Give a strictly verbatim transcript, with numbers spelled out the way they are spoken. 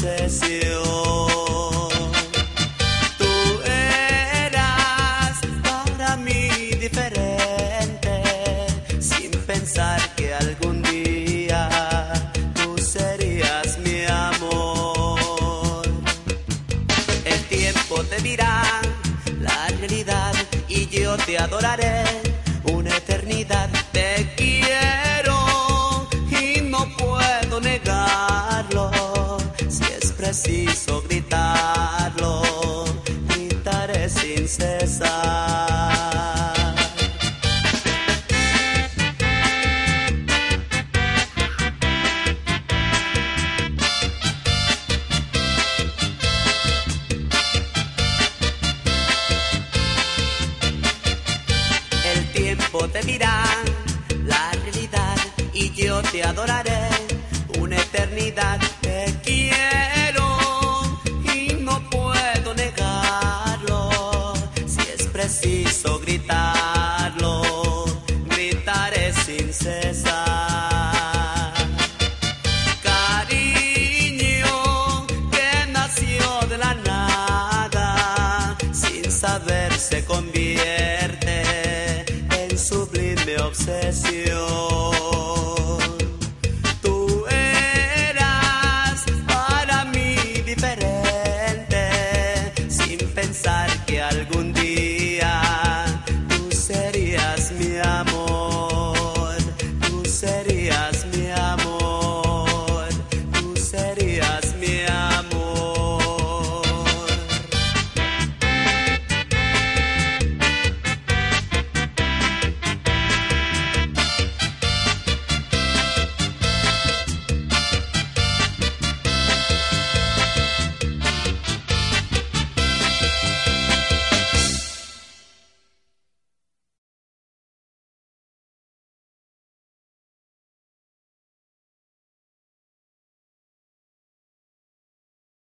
obsesión. Tú eras para mí diferente, sin pensar que algún día tú serías mi amor. El tiempo te dirá la realidad y yo te adoraré una eternidad. Te quiero y no puedo negarlo. Si es preciso gritarlo, gritaré sin cesar. El tiempo te dirá la realidad y yo te adoraré una eternidad. Te quiero y no puedo negarlo. Si es preciso gritarlo, gritaré sin cesar. Cariño que nació de la nada, sin saber se convierte